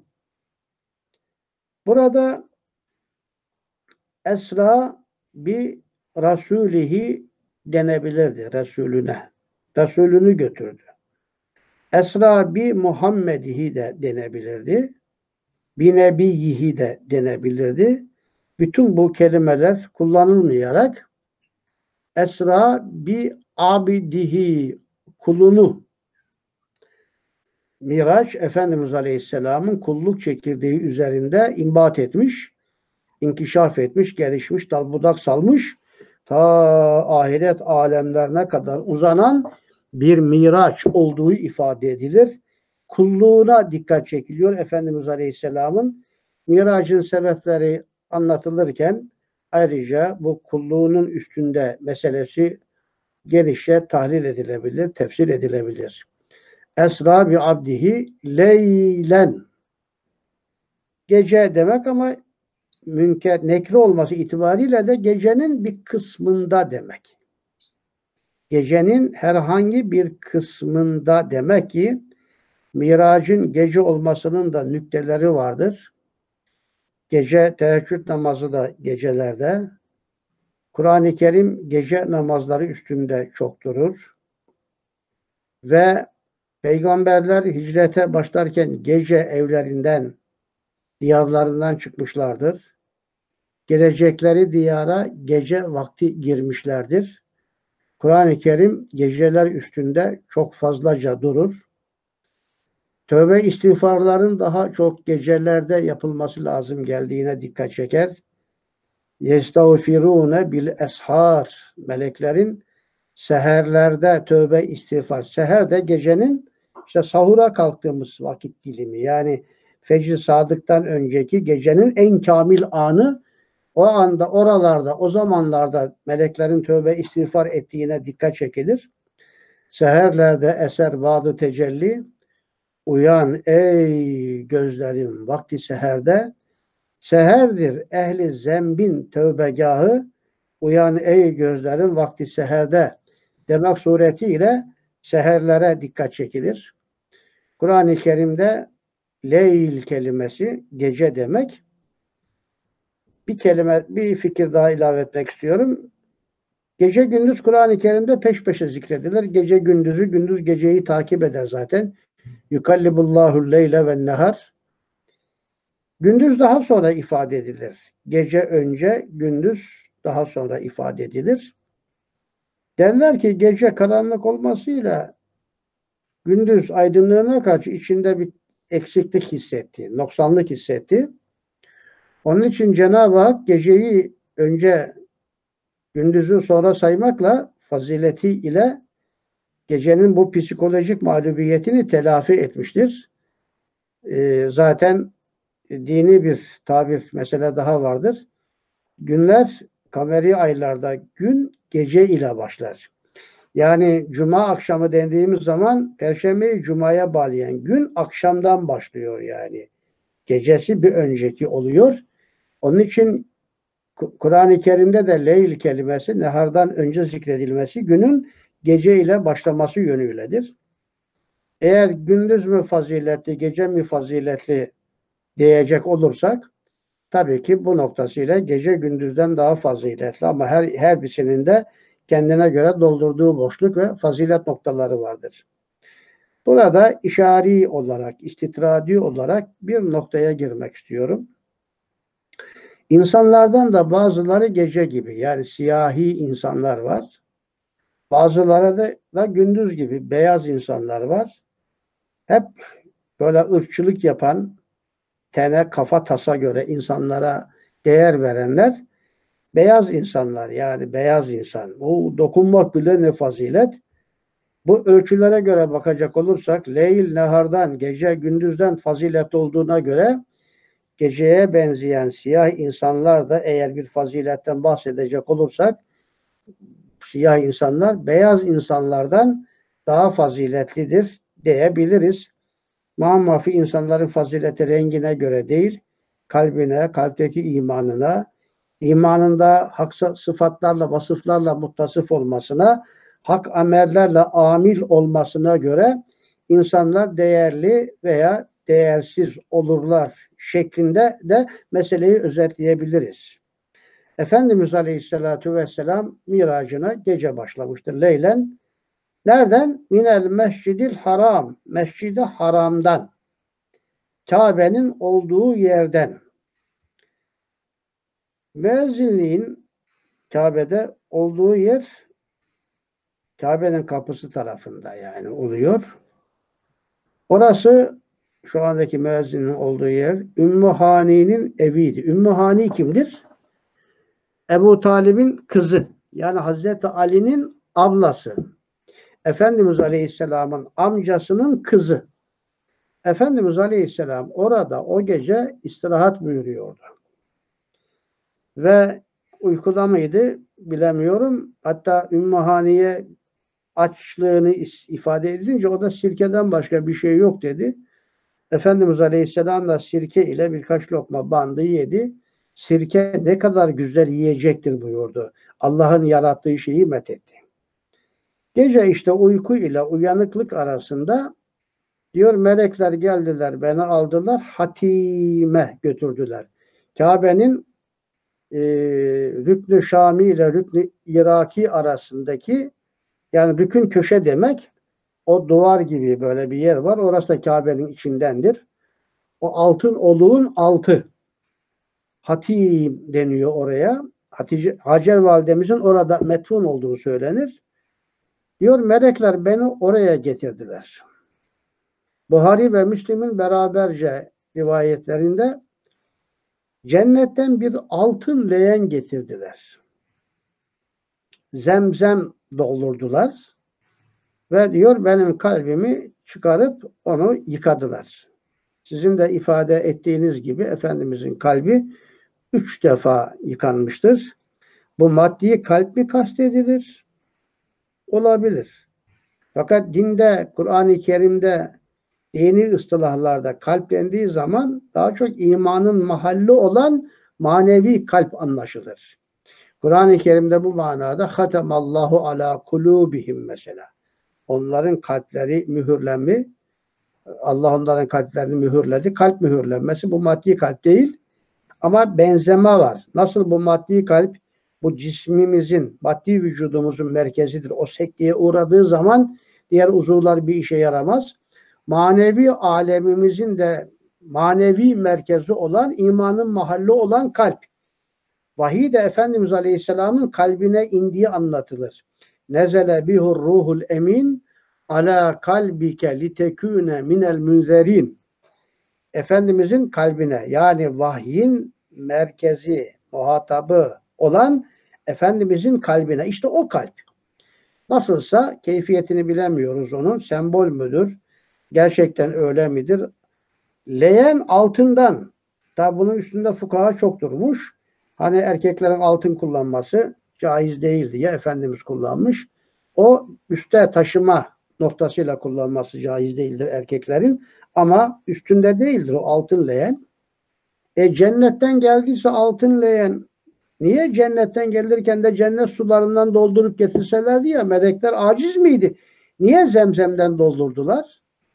Burada esra bi rasulihi denebilirdi. Resulüne. Resulünü götürdü. Esra bi Muhammedihi de denebilirdi. Bi nebiyyihi de denebilirdi. Bütün bu kelimeler kullanılmayarak esra bi abidihi kulunu Miraç Efendimiz Aleyhisselam'ın kulluk çekirdeği üzerinde imbat etmiş, inkişaf etmiş, gelişmiş, dal budak salmış, ta ahiret alemlerine kadar uzanan bir miraç olduğu ifade edilir. Kulluğuna dikkat çekiliyor Efendimiz Aleyhisselam'ın. Miracın sebepleri anlatılırken ayrıca bu kulluğunun üstünde meselesi genişçe tahlil edilebilir, tefsir edilebilir. Esra bi abdihi leylen. Gece demek ama münker, nekli olması itibariyle de gecenin bir kısmında demek. Gecenin herhangi bir kısmında demek ki Miracın gece olmasının da nükteleri vardır. Gece teheccüd namazı da gecelerde. Kur'an-ı Kerim gece namazları üstünde çok durur. Ve peygamberler hicrete başlarken gece evlerinden, diyarlarından çıkmışlardır. Gelecekleri diyara gece vakti girmişlerdir. Kur'an-ı Kerim geceler üstünde çok fazlaca durur. Tövbe istiğfarların daha çok gecelerde yapılması lazım geldiğine dikkat çeker. Yestağfirûne bil eshar. Meleklerin seherlerde tövbe istiğfar. Seher de gecenin işte sahura kalktığımız vakit dilimi. Yani fecr sadıktan önceki gecenin en kamil anı, o anda, oralarda, o zamanlarda meleklerin tövbe istiğfar ettiğine dikkat çekilir. Seherlerde eser vadı tecelli. Uyan ey gözlerim vakti seherde. Seherdir ehli zembin tövbegahı. Uyan ey gözlerim vakti seherde demek suretiyle seherlere dikkat çekilir. Kur'an-ı Kerim'de leyl kelimesi gece demek. Bir kelime, bir fikir daha ilave etmek istiyorum. Gece gündüz Kur'an-ı Kerim'de peş peşe zikredilir. Gece gündüzü, gündüz geceyi takip eder zaten. Yukallibullahu leyle ve nehar. Gündüz daha sonra ifade edilir. Gece önce, gündüz daha sonra ifade edilir. Derler ki gece karanlık olmasıyla gündüz aydınlığına karşı içinde bir eksiklik hissetti, noksanlık hissetti. Onun için Cenab-ı Hak geceyi önce, gündüzü sonra saymakla fazileti ile gecenin bu psikolojik mağlubiyetini telafi etmiştir. Zaten dini bir tabir mesele daha vardır. Günler kameri aylarda gün gece ile başlar. Yani cuma akşamı dendiğimiz zaman Perşembeyi cumaya bağlayan gün akşamdan başlıyor yani. Gecesi bir önceki oluyor. Onun için Kur'an-ı Kerim'de de leyl kelimesi nehardan önce zikredilmesi günün gece ile başlaması yönüyledir. Eğer gündüz mü faziletli, gece mi faziletli diyecek olursak, tabii ki bu noktasıyla gece gündüzden daha faziletli, ama her birisinin de kendine göre doldurduğu boşluk ve fazilet noktaları vardır. Burada işari olarak, istitradi olarak bir noktaya girmek istiyorum. İnsanlardan da bazıları gece gibi, yani siyahi insanlar var. Bazıları da gündüz gibi beyaz insanlar var. Hep böyle ırkçılık yapan, tene kafa tasa göre insanlara değer verenler beyaz insanlar, yani beyaz insan. Bu dokunmak bile ne fazilet. Bu ölçülere göre bakacak olursak leyl nehardan, gece gündüzden fazilet olduğuna göre geceye benzeyen siyah insanlar da, eğer bir faziletten bahsedecek olursak, siyah insanlar beyaz insanlardan daha faziletlidir diyebiliriz. Mamafi insanların fazileti rengine göre değil, kalbine, kalpteki imanına, imanında hak sıfatlarla, vasıflarla muttasıf olmasına, hak amellerle amil olmasına göre insanlar değerli veya değersiz olurlar şeklinde de meseleyi özetleyebiliriz. Efendimiz Aleyhisselatü Vesselam miracına gece başlamıştır. Leylen. Nereden? Minel mescidil haram. Mescid-i haramdan. Kabe'nin olduğu yerden. Müezzinliğin Kabe'de olduğu yer, Kabe'nin kapısı tarafında yani oluyor. Orası şu andaki müezzinin olduğu yer Ümmü Hani'nin eviydi. Ümmü Hani kimdir? Ebu Talib'in kızı. Yani Hazreti Ali'nin ablası. Efendimiz Aleyhisselam'ın amcasının kızı. Efendimiz Aleyhisselam orada o gece istirahat buyuruyordu. Ve uykuda mıydı bilemiyorum. Hatta Ümmü Hani'ye açlığını ifade edince o da sirkeden başka bir şey yok dedi. Efendimiz Aleyhisselam da sirke ile birkaç lokma bandı yedi. Sirke ne kadar güzel yiyecektir buyurdu. Allah'ın yarattığı şeyi methetti. Gece işte uyku ile uyanıklık arasında diyor, melekler geldiler, beni aldılar, Hatime götürdüler. Kabe'nin Rükn-i Şami ile Rükn-i Iraki arasındaki, yani rükün köşe demek, o duvar gibi böyle bir yer var. Orası da Kabe'nin içindendir. O altın oluğun altı. Hatim deniyor oraya. Hacer validemizin orada metfun olduğu söylenir. Diyor, melekler beni oraya getirdiler. Buhari ve Müslim'in beraberce rivayetlerinde cennetten bir altın leğen getirdiler. Zemzem doldurdular ve diyor benim kalbimi çıkarıp onu yıkadılar. Sizin de ifade ettiğiniz gibi Efendimizin kalbi 3 defa yıkanmıştır. Bu maddi kalp mi kastedilir? Olabilir. Fakat dinde, Kur'an-ı Kerim'de, dini ıstılahlarda kalp dendiği zaman daha çok imanın mahalli olan manevi kalp anlaşılır. Kur'an-ı Kerim'de bu manada hatemallahu ala kulubihim mesela. Onların kalpleri mühürlenmiş. Allah onların kalplerini mühürledi. Kalp mühürlenmesi bu maddi kalp değil. Ama benzeme var. Nasıl bu maddi kalp bu cismimizin, maddi vücudumuzun merkezidir. O sekteye uğradığı zaman diğer uzuvlar bir işe yaramaz. Manevi alemimizin de manevi merkezi olan, imanın mahalli olan kalp. Vahiy de Efendimiz Aleyhisselam'ın kalbine indiği anlatılır. Nezele bihur ruhul emin ala kalbike litekune minel münzerin. Efendimizin kalbine, yani vahyin merkezi, muhatabı olan Efendimizin kalbine. İşte o kalp. Nasılsa keyfiyetini bilemiyoruz onun. Sembol müdür? Gerçekten öyle midir? Leğen altından. Tabi bunun üstünde fukaha çok durmuş. Hani erkeklerin altın kullanması caiz değil diye Efendimiz kullanmış. O üste taşıma noktasıyla kullanması caiz değildir erkeklerin. Ama üstünde değildir o altın leğen. Cennetten geldiyse altın leğen, niye cennetten gelirken de cennet sularından doldurup getirselerdi ya, melekler aciz miydi? Niye zemzemden doldurdular?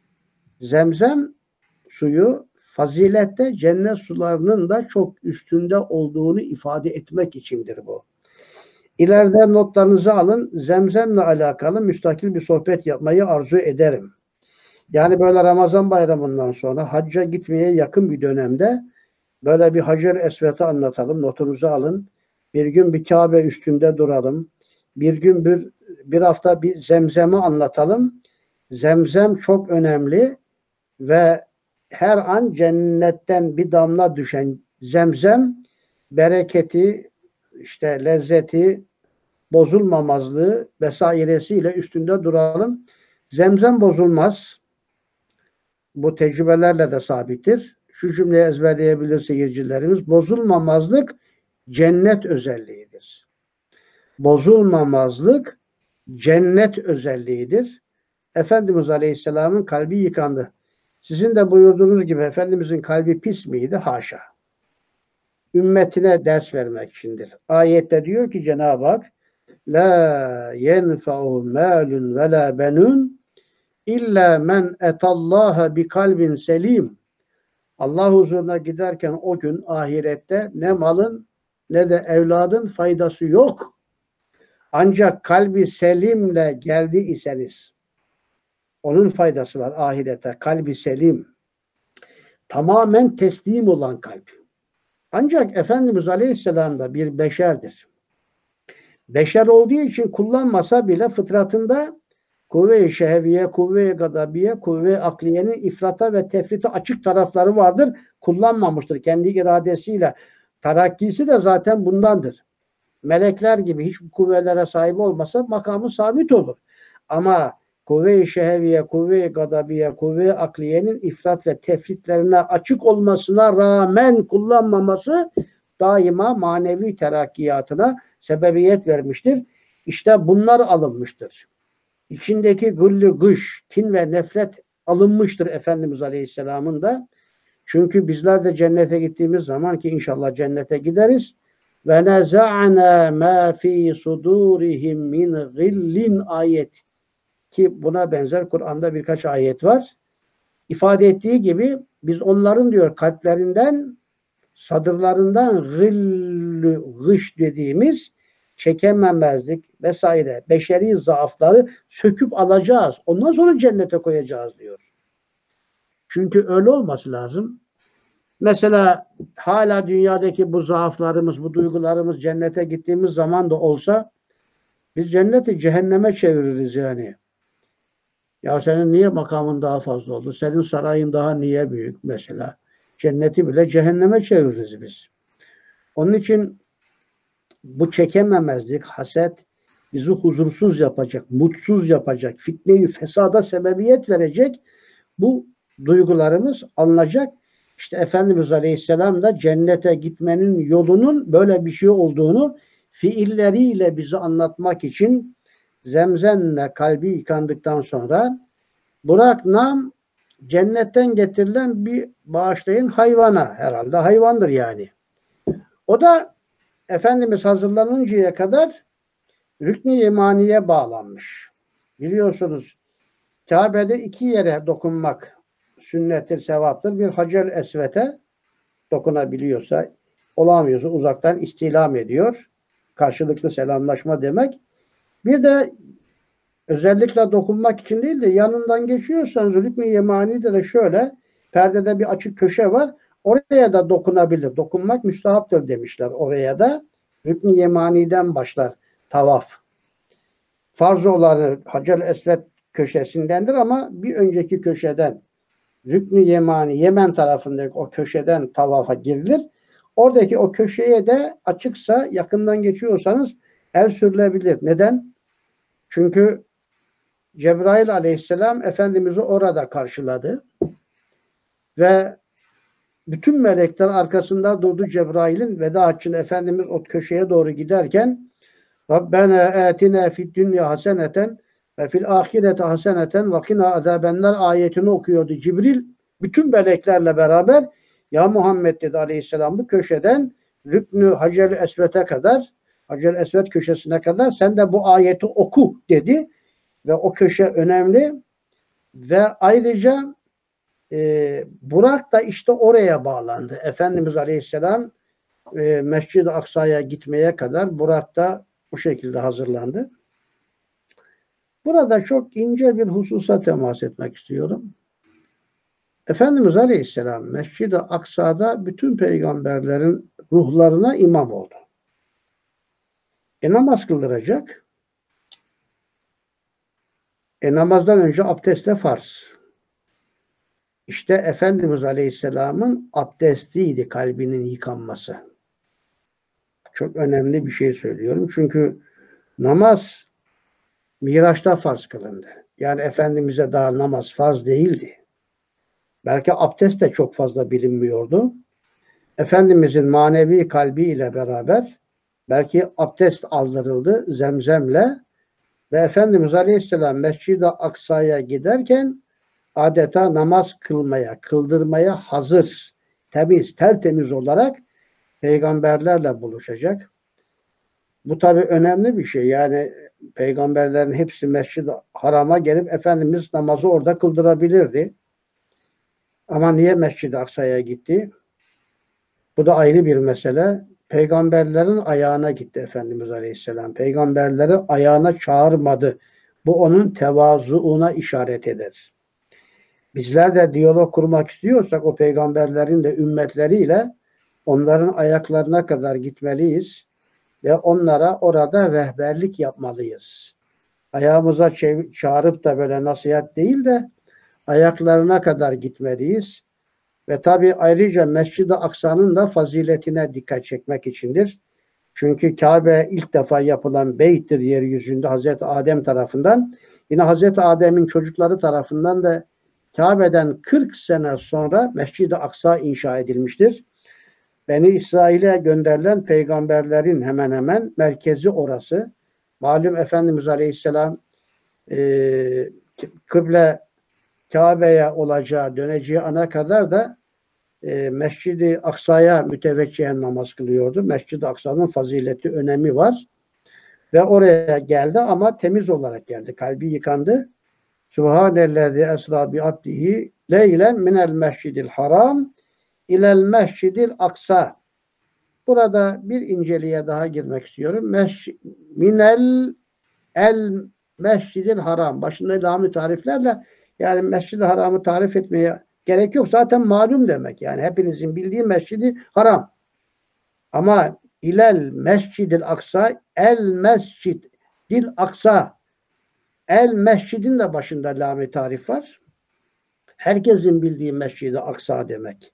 Zemzem suyu fazilette cennet sularının da çok üstünde olduğunu ifade etmek içindir bu. İleride notlarınızı alın. Zemzemle alakalı müstakil bir sohbet yapmayı arzu ederim. Yani böyle Ramazan bayramından sonra hacca gitmeye yakın bir dönemde böyle bir Hacer-i Esved'i anlatalım. Notunuzu alın. Bir gün bir Kabe üstünde duralım. Bir gün bir hafta bir Zemzem'i anlatalım. Zemzem çok önemli ve her an cennetten bir damla düşen Zemzem bereketi, işte lezzeti, bozulmamazlığı vesairesiyle üstünde duralım. Zemzem bozulmaz. Bu tecrübelerle de sabittir. Şu cümleyi ezberleyebilir seyircilerimiz. Bozulmamazlık cennet özelliğidir. Bozulmamazlık cennet özelliğidir. Efendimiz Aleyhisselam'ın kalbi yıkandı. Sizin de buyurduğunuz gibi Efendimizin kalbi pis miydi? Haşa. Ümmetine ders vermek içindir. Ayette diyor ki Cenab-ı Hak la yenfa'u malun ve la benun illa men etallaha bi kalbin selim. Allah huzuruna giderken o gün ahirette ne malın ne de evladın faydası yok. Ancak kalbi selimle geldi iseniz onun faydası var ahirette. Kalbi selim. Tamamen teslim olan kalp. Ancak Efendimiz Aleyhisselam da bir beşerdir. Beşer olduğu için kullanmasa bile fıtratında kuvve-i şehviye, kuvve-i gadabiye, kuvve-i akliyenin ifrata ve tefrite açık tarafları vardır. Kullanmamıştır kendi iradesiyle. Terakkisi de zaten bundandır. Melekler gibi hiçbir kuvvelere sahip olmasa makamı sabit olur. Ama kuvve-i şehviye, kuvve-i gadabiye, kuvve-i akliyenin ifrat ve tefritlerine açık olmasına rağmen kullanmaması daima manevi terakkiyatına sebebiyet vermiştir. İşte bunlar alınmıştır. İçindeki güllü gış, kin ve nefret alınmıştır Efendimiz Aleyhisselam'ın da. Çünkü bizler de cennete gittiğimiz zaman ki inşallah cennete gideriz. Ve neza'na ma fi sudurihim min gillin ayet. Ki buna benzer Kur'an'da birkaç ayet var. İfade ettiği gibi biz onların diyor kalplerinden, sadırlarından gıllü gış dediğimiz çekememezlik vesaire beşeri zaafları söküp alacağız. Ondan sonra cennete koyacağız diyor. Çünkü öyle olması lazım. Mesela hala dünyadaki bu zaaflarımız, bu duygularımız cennete gittiğimiz zaman da olsa biz cenneti cehenneme çeviririz yani. Ya senin niye makamın daha fazla oldu? Senin sarayın daha niye büyük mesela? Cenneti bile cehenneme çeviririz biz. Onun için bu çekememezlik, haset bizi huzursuz yapacak, mutsuz yapacak, fitneyi fesada sebebiyet verecek bu duygularımız alınacak. İşte Efendimiz Aleyhisselam da cennete gitmenin yolunun böyle bir şey olduğunu fiilleriyle bize anlatmak için zemzemle kalbi yıkandıktan sonra Burak nam cennetten getirilen bir bağışlayın hayvana, herhalde hayvandır yani. O da Efendimiz hazırlanıncaya kadar Rükn-i Yemani'ye bağlanmış. Biliyorsunuz Kabe'de iki yere dokunmak sünnettir, sevaptır. Bir Hacer-i Esved'e dokunabiliyorsa, olamıyorsa uzaktan istilam ediyor. Karşılıklı selamlaşma demek. Bir de özellikle dokunmak için değil de yanından geçiyorsanız Rükn-i Yemani'de de şöyle perdede bir açık köşe var. Oraya da dokunabilir. Dokunmak müstahaptır demişler oraya da. Rükn-i Yemani'den başlar tavaf. Farz olanı Hacer-i Esved köşesindendir ama bir önceki köşeden Rükn-i Yemani, Yemen tarafındaki o köşeden tavafa girilir. Oradaki o köşeye de açıksa yakından geçiyorsanız el sürülebilir. Neden? Çünkü Cebrail aleyhisselam Efendimiz'i orada karşıladı. Ve bütün melekler arkasında durdu Cebrail'in. Veda için Efendimiz o köşeye doğru giderken Rabbena atina fid dünya haseneten ve fil ahirete haseneten ve kina azabenler ayetini okuyordu Cibril. Bütün meleklerle beraber ya Muhammed dedi aleyhisselam bu köşeden Rükn-ü Hacer-i Esved'e kadar Hacer-i Esved köşesine kadar sen de bu ayeti oku dedi. Ve o köşe önemli ve ayrıca Burak da işte oraya bağlandı. Efendimiz Aleyhisselam Mescid-i Aksa'ya gitmeye kadar Burak da bu şekilde hazırlandı. Burada çok ince bir hususa temas etmek istiyorum. Efendimiz Aleyhisselam Mescid-i Aksa'da bütün peygamberlerin ruhlarına imam oldu. Namaz kıldıracak. Namazdan önce abdeste farz. İşte Efendimiz Aleyhisselam'ın abdestiydi kalbinin yıkanması. Çok önemli bir şey söylüyorum. Çünkü namaz Miraç'ta farz kılındı. Yani Efendimiz'e daha namaz farz değildi. Belki abdest de çok fazla bilinmiyordu. Efendimiz'in manevi kalbiyle beraber belki abdest aldırıldı zemzemle ve Efendimiz Aleyhisselam Mescid-i Aksa'ya giderken adeta namaz kılmaya, kıldırmaya hazır, temiz, tertemiz olarak peygamberlerle buluşacak. Bu tabii önemli bir şey. Yani peygamberlerin hepsi Mescid-i Haram'a gelip Efendimiz namazı orada kıldırabilirdi. Ama niye Mescid-i Aksa'ya gitti? Bu da ayrı bir mesele. Peygamberlerin ayağına gitti Efendimiz Aleyhisselam. Peygamberleri ayağına çağırmadı. Bu onun tevazuuna işaret eder. Bizler de diyalog kurmak istiyorsak o peygamberlerin de ümmetleriyle onların ayaklarına kadar gitmeliyiz ve onlara orada rehberlik yapmalıyız. Ayağımıza çağırıp da böyle nasihat değil de ayaklarına kadar gitmeliyiz. Ve tabi ayrıca Mescid-i Aksa'nın da faziletine dikkat çekmek içindir. Çünkü Kabe ilk defa yapılan beyttir yeryüzünde Hazreti Adem tarafından. Yine Hazreti Adem'in çocukları tarafından da Kabe'den 40 sene sonra Mescid-i Aksa inşa edilmiştir. Beni İsrail'e gönderilen peygamberlerin hemen hemen merkezi orası. Malum Efendimiz Aleyhisselam kıble Kabe'ye olacağı, döneceği ana kadar da Mescid-i Aksa'ya müteveccihen namaz kılıyordu. Mescid-i Aksa'nın fazileti, önemi var. Ve oraya geldi ama temiz olarak geldi. Kalbi yıkandı. Subhanellezi esra bi abdihi leylen minel mescidil haram ilel mescidil aksa. Burada bir inceliğe daha girmek istiyorum. Minel el mescidil haram. Başında lamı tariflerle yani Mescid-i Haram'ı tarif etmeye gerek yok. Zaten malum demek. Yani hepinizin bildiği Mescid-i Haram. Ama ilel mescidil aksa, el mescidil aksa. El mescidin de başında lam-ı tarif var. Herkesin bildiği Mescid-i Aksa demek.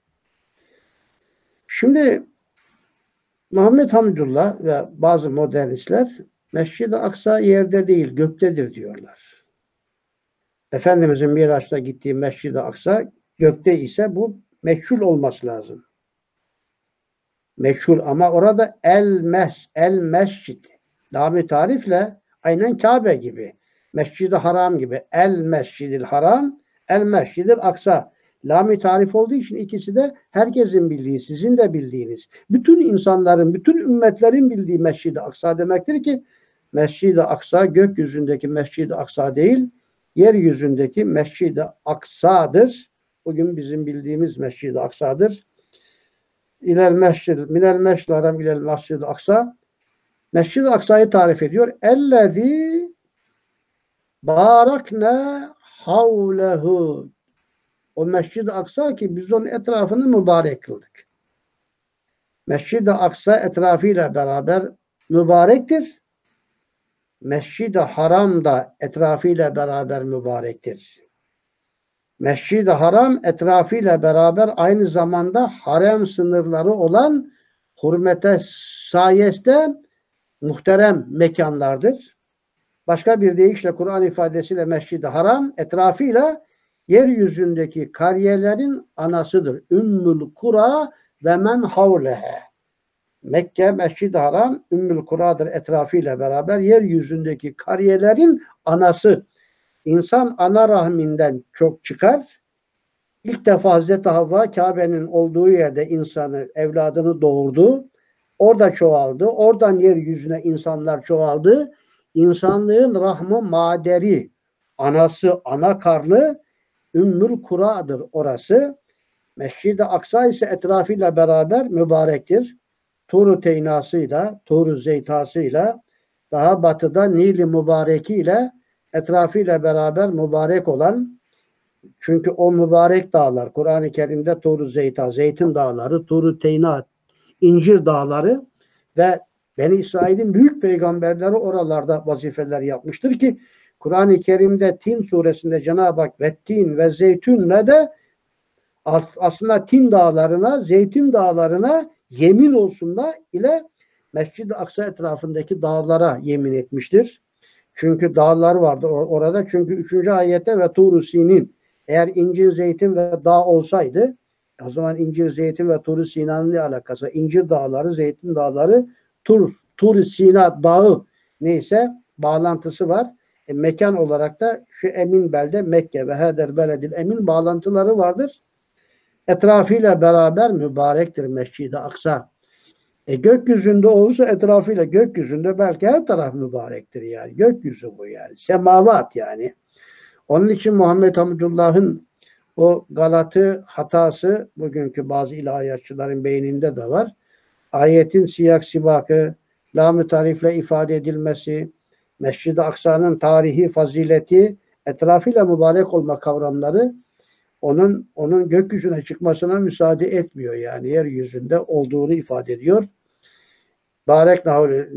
Şimdi Muhammed Hamdullah ve bazı modernistler Mescid-i Aksa yerde değil göktedir diyorlar. Efendimizin Miraç'ta gittiği Mescid-i Aksa gökte ise bu meçhul olması lazım. Meçhul ama orada el mescid lam-ı tarifle aynen Kabe gibi. Mescid-i Haram gibi. El mescidil haram, el mescidil aksa. Lam-ı tarif olduğu için ikisi de herkesin bildiği, sizin de bildiğiniz. Bütün insanların, bütün ümmetlerin bildiği Mescid-i Aksa demektir ki Mescid-i Aksa gökyüzündeki Mescid-i Aksa değil, yeryüzündeki Mescid-i Aksa'dır. Bugün bizim bildiğimiz Mescid-i Aksa'dır. İlel mescid, minel mescid haram ilel mescid-i Aksa. Mescid-i Aksa'yı tarif ediyor. Ellezî barakne havlehu. O Mescid-i Aksa ki biz onun etrafını mübarek kıldık. Mescid-i Aksa etrafıyla beraber mübarektir. Mescid-i Haram da etrafıyla beraber mübarektir. Mescid-i Haram etrafıyla beraber aynı zamanda harem sınırları olan hürmete sayesinde muhterem mekanlardır. Başka bir deyişle Kur'an ifadesiyle Mescid-i Haram etrafıyla yeryüzündeki kariyelerin anasıdır. Ümmül Kura ve men havlehe. Mekke, Mescid-i Haram, Ümmül Kura'dır etrafıyla beraber yeryüzündeki kariyelerin anası. İnsan ana rahminden çok çıkar. İlk defa Hazreti Havva Kabe'nin olduğu yerde insanı, evladını doğurdu. Orada çoğaldı. Oradan yeryüzüne insanlar çoğaldı. İnsanlığın rahmı maderi, anası, ana karnı Ümmül Kura'dır orası. Mescid-i Aksa ise etrafıyla beraber mübarektir. Tur-u Teynası'yla, Tur-u Zeytası'yla, daha batıda Nil-i Mübareki ile etrafıyla beraber mübarek olan, çünkü o mübarek dağlar, Kur'an-ı Kerim'de Tur-u Zeyta, Zeytin Dağları, Tur-u Teyna, İncir Dağları ve Beni İsrail'in büyük peygamberleri oralarda vazifeler yapmıştır ki Kur'an-ı Kerim'de Tin suresinde Cenab-ı Hak ve tin ve zeytünle de aslında Tin dağlarına, Zeytin dağlarına yemin olsunlar ile Mescid-i Aksa etrafındaki dağlara yemin etmiştir. Çünkü dağlar vardı orada. Çünkü 3. ayette ve Tur-u Sinin, eğer incir, zeytin ve dağ olsaydı, o zaman incir, zeytin ve Tur-u Sina'nın ne alakası? İncir dağları, zeytin dağları, Tur-u Sina dağı neyse bağlantısı var. Mekan olarak da şu emin belde Mekke ve heder beledil emin bağlantıları vardır. Etrafıyla beraber mübarektir Mescid-i Aksa. Gökyüzünde olursa etrafıyla, gökyüzünde belki her taraf mübarektir yani. Gökyüzü bu yani. Semavat yani. Onun için Muhammed Hamidullah'ın o galatı, hatası bugünkü bazı ilahiyatçıların beyninde de var. Ayetin siyak sibakı, lam-ı tarifle ifade edilmesi, Mescid-i Aksa'nın tarihi fazileti, etrafıyla mübarek olma kavramları onun gökyüzüne çıkmasına müsaade etmiyor yani. Yeryüzünde olduğunu ifade ediyor. Barek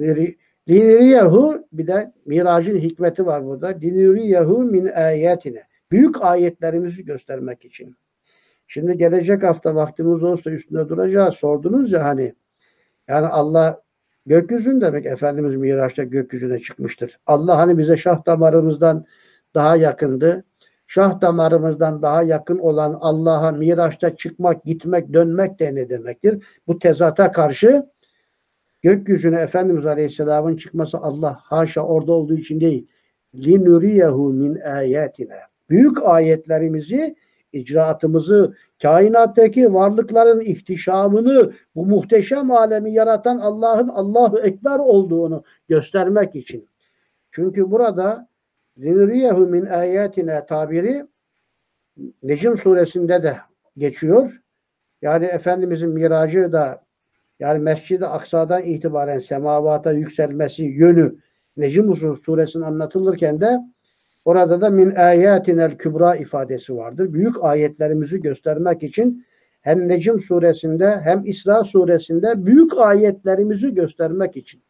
linuriyehu, bir de miracın hikmeti var burada. Linuriyehu min ayetine. Büyük ayetlerimizi göstermek için. Şimdi gelecek hafta vaktimiz olursa üstünde duracağız. Sordunuz ya hani, yani Allah gökyüzünde demek, Efendimiz Miraç'ta gökyüzüne çıkmıştır. Allah hani bize şah damarımızdan daha yakındı. Şah damarımızdan daha yakın olan Allah'a Miraç'ta çıkmak, gitmek, dönmek de ne demektir? Bu tezata karşı gökyüzüne Efendimiz Aleyhisselam'ın çıkması Allah haşa orada olduğu için değil. Linuriyehu min ayetine. Büyük ayetlerimizi, icraatımızı, kainattaki varlıkların ihtişamını, bu muhteşem alemi yaratan Allah'ın Allahu Ekber olduğunu göstermek için. Çünkü burada linuriyehu min ayetine tabiri Necm suresinde de geçiyor. Yani Efendimizin miracı da, yani Mescid-i Aksa'dan itibaren semavata yükselmesi yönü Necm suresinin anlatılırken de orada da min ayatinel kübra ifadesi vardır. Büyük ayetlerimizi göstermek için hem Necm suresinde hem İsra suresinde büyük ayetlerimizi göstermek için.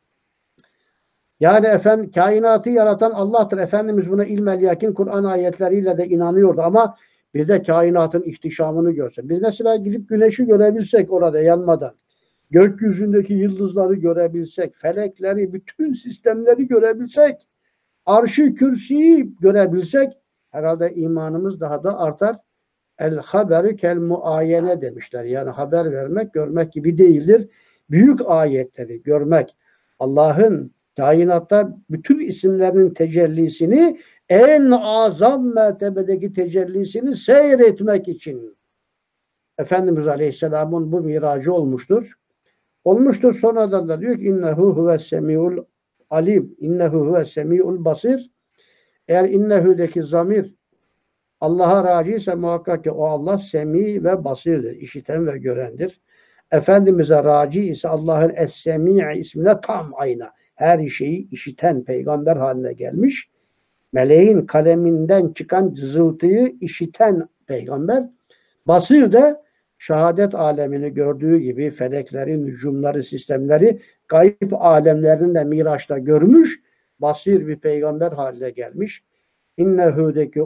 Yani efendim kainatı yaratan Allah'tır. Efendimiz buna ilmel yakin Kur'an ayetleriyle de inanıyordu ama bir de kainatın ihtişamını görse. Biz mesela gidip güneşi görebilsek orada yanmadan, gökyüzündeki yıldızları görebilsek, felekleri, bütün sistemleri görebilsek, arşı, kürsüyü görebilsek herhalde imanımız daha da artar. El haberi kel muayene demişler. Yani haber vermek, görmek gibi değildir. Büyük ayetleri görmek, Allah'ın kainatta bütün isimlerinin tecellisini, en azam mertebedeki tecellisini seyretmek için Efendimiz Aleyhisselam'ın bu miracı olmuştur. Olmuştur, sonradan da diyor ki innehu huves semiul alim, innehu huves semiul basir. Eğer innehu'deki zamir Allah'a raci ise muhakkak ki o Allah semi ve basirdir, işiten ve görendir. Efendimiz'e raci ise Allah'ın Es-Semi' ismine tam ayna, her şeyi işiten peygamber haline gelmiş. Meleğin kaleminden çıkan cızıltıyı işiten peygamber. Basir de şehadet alemini gördüğü gibi felekleri, nücumları, sistemleri, gayb alemlerini de Miraç'ta görmüş. Basir bir peygamber haline gelmiş. İnnehu'deki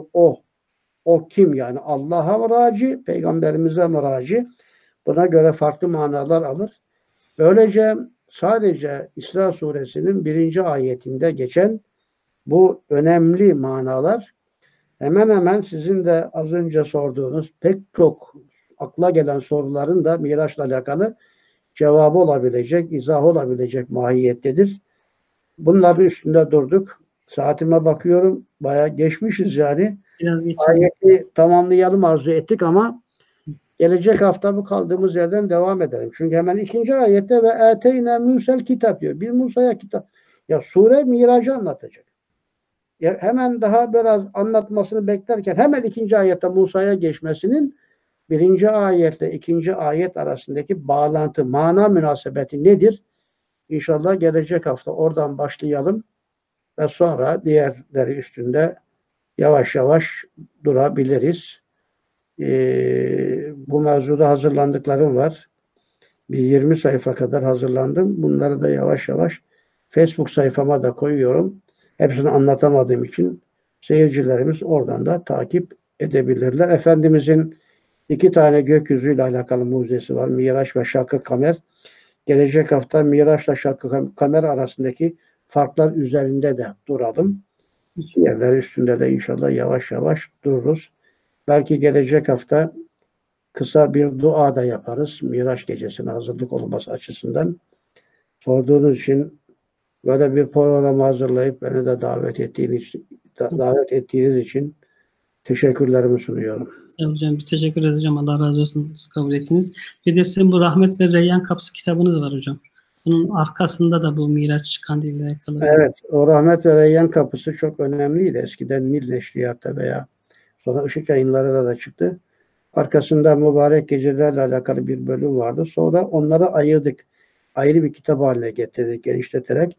o kim yani? Allah'a mı raci, peygamberimize mi raci? Buna göre farklı manalar alır. Böylece sadece İsra suresinin 1. ayetinde geçen bu önemli manalar hemen hemen sizin de az önce sorduğunuz pek çok akla gelen soruların da Miraç'la alakalı cevabı olabilecek, izahı olabilecek mahiyettedir. Bunların üstünde durduk. Saatime bakıyorum. Bayağı geçmişiz yani. Biraz geçelim. Ayeti tamamlayalım arzu ettik ama gelecek hafta bu kaldığımız yerden devam edelim. Çünkü hemen 2. ayette ve eteyne Musa'l kitap diyor. Bir Musa'ya kitap. Ya sure miracı anlatacak. hemen daha biraz anlatmasını beklerken hemen ikinci ayette Musa'ya geçmesinin birinci ayetle ikinci ayet arasındaki bağlantı, mana münasebeti nedir? İnşallah gelecek hafta oradan başlayalım ve sonra diğerleri üstünde yavaş yavaş durabiliriz. Bu mevzuda hazırlandıklarım var. Bir 20 sayfa kadar hazırlandım. Bunları da yavaş yavaş Facebook sayfama da koyuyorum. Hepsini anlatamadığım için seyircilerimiz oradan da takip edebilirler. Efendimizin 2 tane gökyüzüyle alakalı mucizesi var. Miraç ve Şak-ı Kamer. Gelecek hafta Miraç'la Şak-ı Kamer arasındaki farklar üzerinde de duralım. Diğerleri üstünde de inşallah yavaş yavaş dururuz. Belki gelecek hafta kısa bir dua da yaparız. Miraç gecesine hazırlık olması açısından. Sorduğunuz için böyle bir program hazırlayıp beni de davet ettiğiniz için teşekkürlerimi sunuyorum. Hocam bir teşekkür edeceğim. Allah razı olsun. Siz kabul ettiniz. Bir de sizin bu Rahmet ve Reyyan Kapısı kitabınız var hocam. Bunun arkasında da bu Miraç kandiliyle alakalı. Evet. O Rahmet ve Reyyan Kapısı çok önemliydi. Eskiden Nil Neşriyat'ta veya sonra Işık Yayınları'da da çıktı. Arkasında mübarek gecelerle alakalı bir bölüm vardı. Sonra onları ayırdık. Ayrı bir kitap haline getirdik, genişleterek.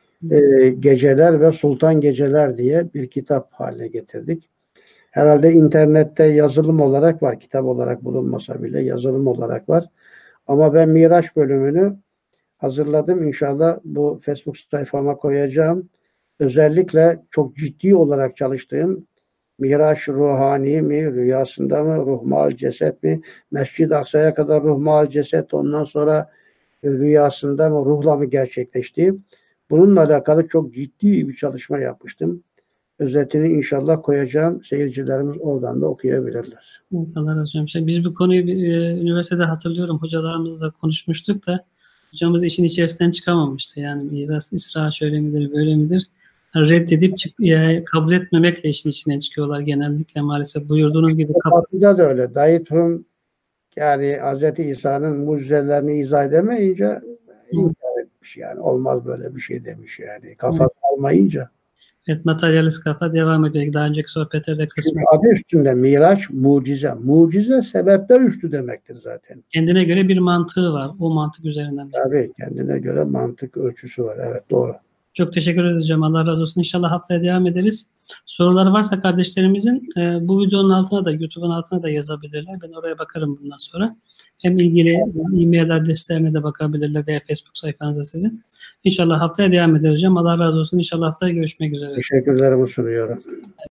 Geceler ve Sultan Geceler diye bir kitap haline getirdik. Herhalde internette yazılım olarak var. Kitap olarak bulunmasa bile yazılım olarak var. Ama ben Miraç bölümünü hazırladım. İnşallah bu Facebook sayfama koyacağım. Özellikle çok ciddi olarak çalıştığım Miraç ruhani mi, rüyasında mı, ruh mal ceset mi, Mescid-i Aksa'ya kadar ruh mal ceset, ondan sonra rüyasında mı, ruhla mı gerçekleşti? Bununla alakalı çok ciddi bir çalışma yapmıştım. Özetini inşallah koyacağım. Seyircilerimiz oradan da okuyabilirler. Allah razı olsun. Biz bu konuyu üniversitede hatırlıyorum. Hocalarımızla konuşmuştuk da hocamız işin içerisinden çıkamamıştı. Yani İsra şöyle midir, böyle midir? Reddedip kabul etmemekle işin içinden çıkıyorlar genellikle maalesef. Buyurduğunuz gibi. Batı'da da öyle. Dayıtum yani Hz. İsa'nın mucizelerini izah edemeyince inkar etmiş yani. Olmaz böyle bir şey demiş yani. Kafa kalmayınca. Evet, materyalist kafa devam ediyor. Daha önceki sohbetlerde kısmı. Çünkü adı üstünde Miraç, mucize. Mucize sebepler üstü demektir zaten. Kendine göre bir mantığı var. O mantık üzerinden. Tabii kendine göre mantık ölçüsü var. Evet, doğru. Çok teşekkür edeceğim. Allah razı olsun. İnşallah haftaya devam ederiz. Soruları varsa kardeşlerimizin bu videonun altına da, YouTube'un altına da yazabilirler. Ben oraya bakarım bundan sonra. Hem ilgili e-mail adreslerine de bakabilirler veya Facebook sayfanıza sizin. İnşallah haftaya devam edeceğim. Allah razı olsun. İnşallah haftaya görüşmek üzere. Teşekkürlerimi sunuyorum.